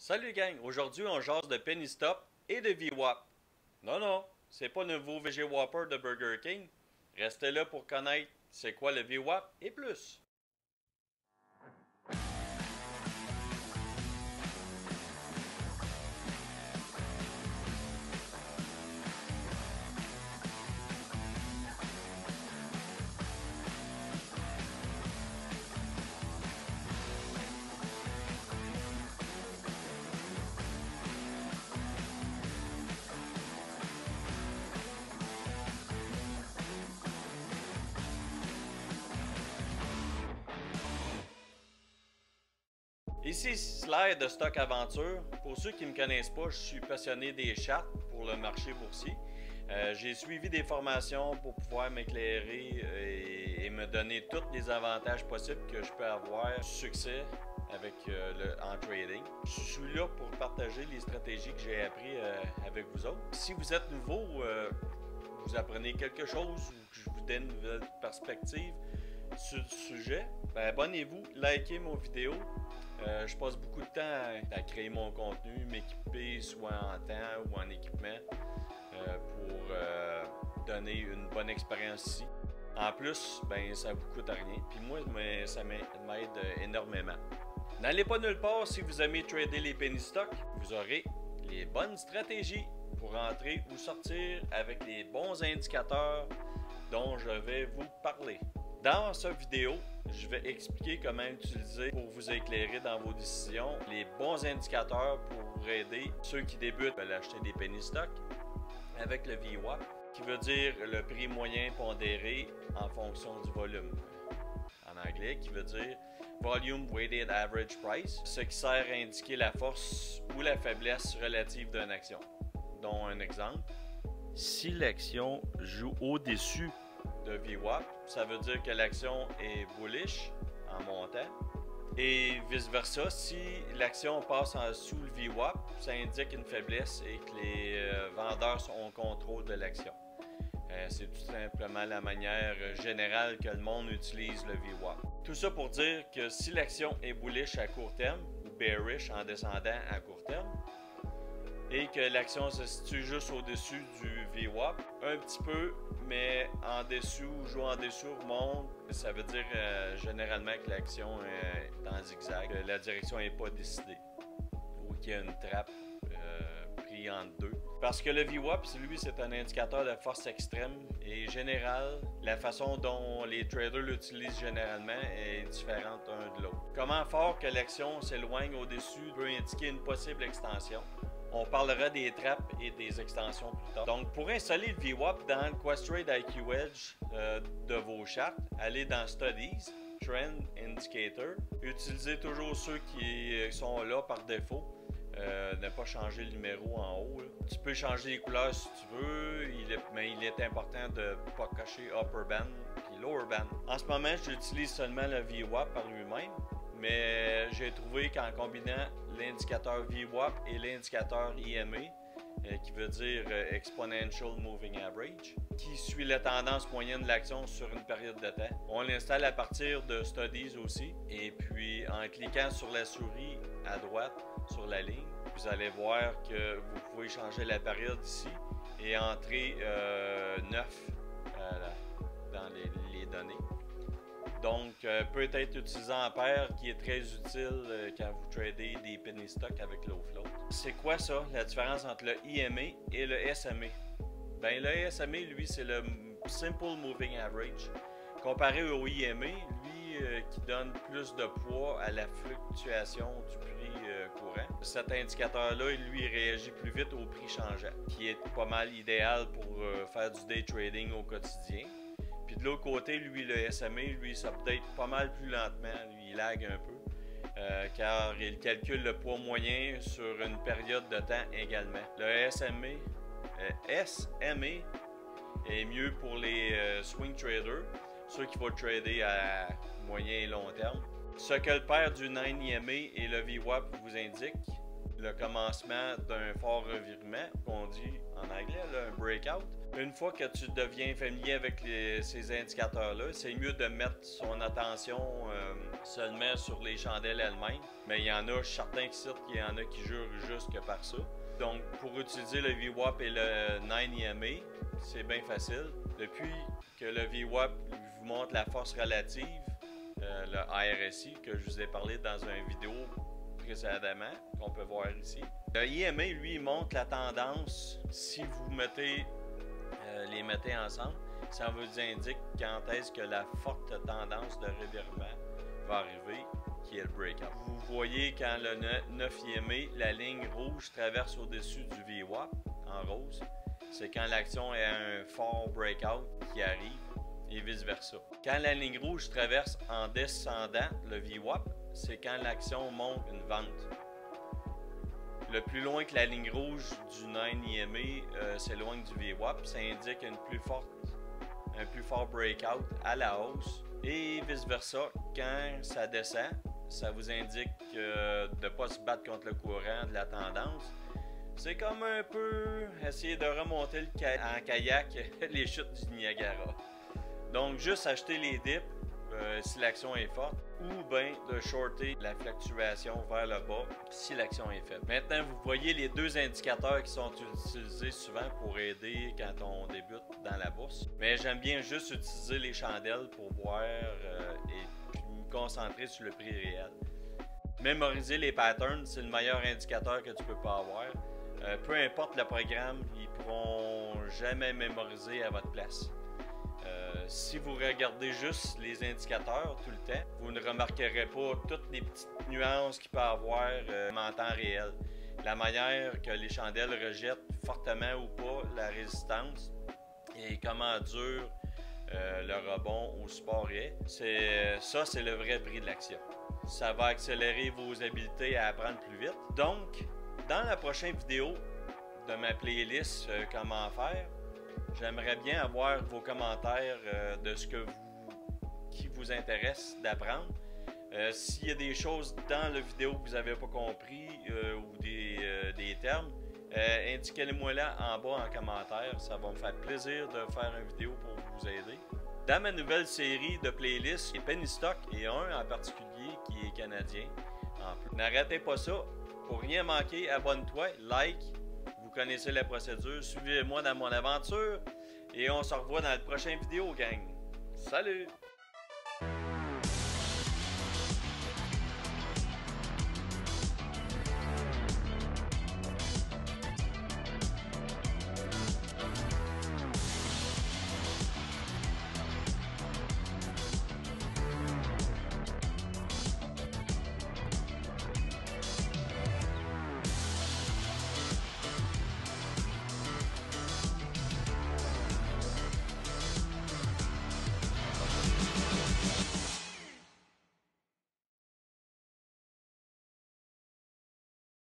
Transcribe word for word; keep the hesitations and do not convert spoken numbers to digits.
Salut gang, aujourd'hui on jase de Penny Stop et de V WAP. Non non, c'est pas le nouveau V G Whopper de Burger King. Restez là pour connaître c'est quoi le V WAP et plus. Ici Slayer de Stock Aventure. Pour ceux qui ne me connaissent pas, je suis passionné des chartes pour le marché boursier. Euh, J'ai suivi des formations pour pouvoir m'éclairer et, et me donner tous les avantages possibles que je peux avoir du succès avec euh, le, en trading. Je suis là pour partager les stratégies que j'ai appris euh, avec vous autres. Si vous êtes nouveau, euh, vous apprenez quelque chose ou que je vous donne une nouvelle perspective sur le sujet, ben abonnez-vous, likez mon vidéo. Euh, je passe beaucoup de temps à, à créer mon contenu, m'équiper soit en temps ou en équipement euh, pour euh, donner une bonne expérience ici. En plus, ben ça vous coûte rien. Puis moi, ça m'aide énormément. N'allez pas nulle part si vous aimez trader les penny stocks. Vous aurez les bonnes stratégies pour entrer ou sortir avec les bons indicateurs dont je vais vous parler. Dans cette vidéo, je vais expliquer comment utiliser pour vous éclairer dans vos décisions les bons indicateurs pour aider ceux qui débutent à acheter des penny stocks avec le V WAP, qui veut dire le prix moyen pondéré en fonction du volume. En anglais, qui veut dire Volume Weighted Average Price, ce qui sert à indiquer la force ou la faiblesse relative d'une action. Dont un exemple, si l'action joue au-dessus de V WAP, ça veut dire que l'action est bullish en montant. Et vice versa, si l'action passe en dessous le V WAP, ça indique une faiblesse et que les euh, vendeurs sont au contrôle de l'action. Euh, C'est tout simplement la manière générale que le monde utilise le V WAP. Tout ça pour dire que si l'action est bullish à court terme ou bearish en descendant à court terme, et que l'action se situe juste au-dessus du V WAP, un petit peu, mais en dessous, joue en dessous, remonte, ça veut dire euh, généralement que l'action est en zigzag, que la direction n'est pas décidée, ou qu'il y a une trappe euh, prise entre deux. Parce que le V WAP, lui, c'est un indicateur de force extrême et général, la façon dont les traders l'utilisent généralement est différente un de l'autre. Comment faire que l'action s'éloigne au-dessus peut indiquer une possible extension. On parlera des trappes et des extensions plus tard. Donc, pour installer le V WAP dans le Questrade I Q Edge euh, de vos chartes, allez dans Studies, Trend Indicator. Utilisez toujours ceux qui sont là par défaut. Euh, ne pas changer le numéro en haut. Là. Tu peux changer les couleurs si tu veux, il est, mais il est important de ne pas cocher Upper Band et Lower Band. En ce moment, j'utilise seulement le V WAP par lui-même. Mais j'ai trouvé qu'en combinant l'indicateur V WAP et l'indicateur E M A, euh, qui veut dire euh, Exponential Moving Average, qui suit la tendance moyenne de l'action sur une période de temps. On l'installe à partir de Studies aussi. Et puis en cliquant sur la souris à droite sur la ligne, vous allez voir que vous pouvez changer la période ici et entrer euh, neuf euh, dans les, les données. Donc, euh, peut être utilisé en paire, qui est très utile euh, quand vous tradez des penny stocks avec low float. C'est quoi ça, la différence entre le E M A et le S M A? Ben, le S M A, lui, c'est le Simple Moving Average. Comparé au E M A, lui, euh, qui donne plus de poids à la fluctuation du prix euh, courant. Cet indicateur-là, lui, il réagit plus vite au prix changeant, qui est pas mal idéal pour euh, faire du day trading au quotidien. Puis de l'autre côté, lui, le S M A, lui, s'update pas mal plus lentement. Lui, il lag un peu. Euh, car il calcule le poids moyen sur une période de temps également. Le S M A, euh, S M A est mieux pour les euh, swing traders, ceux qui vont trader à moyen et long terme. Ce que le paire du nine E M A et le V WAP vous indique, le commencement d'un fort revirement, qu'on dit en anglais, là, un breakout. Une fois que tu deviens familier avec les, ces indicateurs-là, c'est mieux de mettre son attention euh, seulement sur les chandelles elles-mêmes. Mais il y en a certains qui citent qu'il y en a qui jurent juste que par ça. Donc, pour utiliser le V WAP et le neuf I M A, c'est bien facile. Depuis que le V WAP vous montre la force relative, euh, le I R S I, que je vous ai parlé dans une vidéo précédemment, qu'on peut voir ici. Le I M A, lui, il montre la tendance. Si vous mettez euh, les mettez ensemble, ça vous indique quand est-ce que la forte tendance de revirement va arriver, qui est le breakout. Vous voyez quand le neuf I M A, la ligne rouge traverse au-dessus du V WAP, en rose, c'est quand l'action est un fort breakout qui arrive, et vice-versa. Quand la ligne rouge traverse en descendant le V WAP, c'est quand l'action monte une vente. Le plus loin que la ligne rouge du neuf I M A euh, s'éloigne du V WAP, ça indique une plus forte, un plus fort breakout à la hausse. Et vice-versa, quand ça descend, ça vous indique euh, de ne pas se battre contre le courant de la tendance. C'est comme un peu essayer de remonter le ca en kayak les chutes du Niagara. Donc, juste acheter les dips euh, si l'action est forte, ou bien de shorter la fluctuation vers le bas si l'action est faible. Maintenant, vous voyez les deux indicateurs qui sont utilisés souvent pour aider quand on débute dans la bourse. Mais j'aime bien juste utiliser les chandelles pour voir euh, et puis me concentrer sur le prix réel. Mémoriser les patterns, c'est le meilleur indicateur que tu peux pas avoir. Euh, peu importe le programme, ils pourront jamais mémoriser à votre place. Euh, si vous regardez juste les indicateurs tout le temps, vous ne remarquerez pas toutes les petites nuances qu'il peut y avoir euh, en temps réel. La manière que les chandelles rejettent fortement ou pas la résistance et comment dur euh, le rebond au support est. C'est, ça, c'est le vrai prix de l'action. Ça va accélérer vos habiletés à apprendre plus vite. Donc, dans la prochaine vidéo de ma playlist euh, Comment faire, j'aimerais bien avoir vos commentaires euh, de ce que vous, qui vous intéresse d'apprendre. Euh, S'il y a des choses dans la vidéo que vous n'avez pas compris euh, ou des, euh, des termes, euh, indiquez-les-moi là en bas en commentaire. Ça va me faire plaisir de faire une vidéo pour vous aider. Dans ma nouvelle série de playlists, il y a Penny Stock et un en particulier qui est canadien. N'arrêtez pas ça. Pour rien manquer, abonne-toi, like. Vous connaissez la procédure. Suivez-moi dans mon aventure. Et on se revoit dans la prochaine vidéo, gang. Salut!